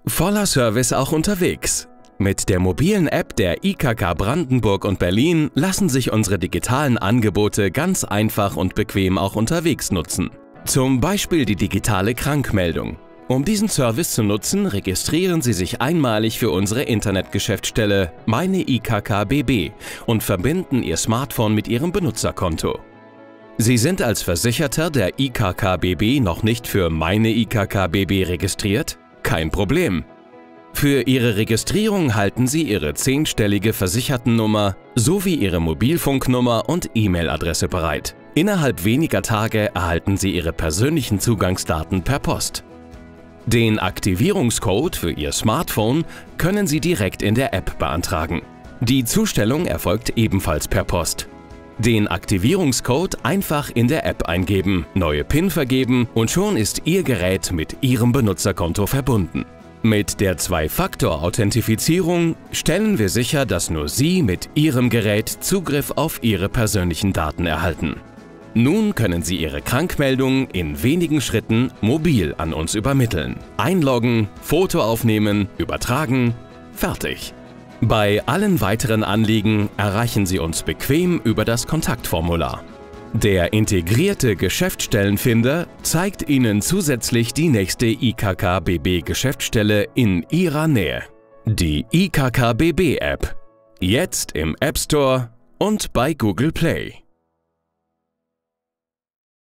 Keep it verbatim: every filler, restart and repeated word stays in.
Voller Service auch unterwegs. Mit der mobilen App der I K K Brandenburg und Berlin lassen sich unsere digitalen Angebote ganz einfach und bequem auch unterwegs nutzen. Zum Beispiel die digitale Krankmeldung. Um diesen Service zu nutzen, registrieren Sie sich einmalig für unsere Internetgeschäftsstelle Meine I K K B B und verbinden Ihr Smartphone mit Ihrem Benutzerkonto. Sie sind als Versicherter der I K K B B noch nicht für Meine I K K B B registriert? Kein Problem! Für Ihre Registrierung halten Sie Ihre zehnstellige Versichertennummer sowie Ihre Mobilfunknummer und E-Mail-Adresse bereit. Innerhalb weniger Tage erhalten Sie Ihre persönlichen Zugangsdaten per Post. Den Aktivierungscode für Ihr Smartphone können Sie direkt in der App beantragen. Die Zustellung erfolgt ebenfalls per Post. Den Aktivierungscode einfach in der App eingeben, neue PIN vergeben und schon ist Ihr Gerät mit Ihrem Benutzerkonto verbunden. Mit der Zwei-Faktor-Authentifizierung stellen wir sicher, dass nur Sie mit Ihrem Gerät Zugriff auf Ihre persönlichen Daten erhalten. Nun können Sie Ihre Krankmeldung in wenigen Schritten mobil an uns übermitteln. Einloggen, Foto aufnehmen, übertragen, fertig. Bei allen weiteren Anliegen erreichen Sie uns bequem über das Kontaktformular. Der integrierte Geschäftsstellenfinder zeigt Ihnen zusätzlich die nächste I K K B B Geschäftsstelle in Ihrer Nähe. Die I K K B B App. Jetzt im App Store und bei Google Play.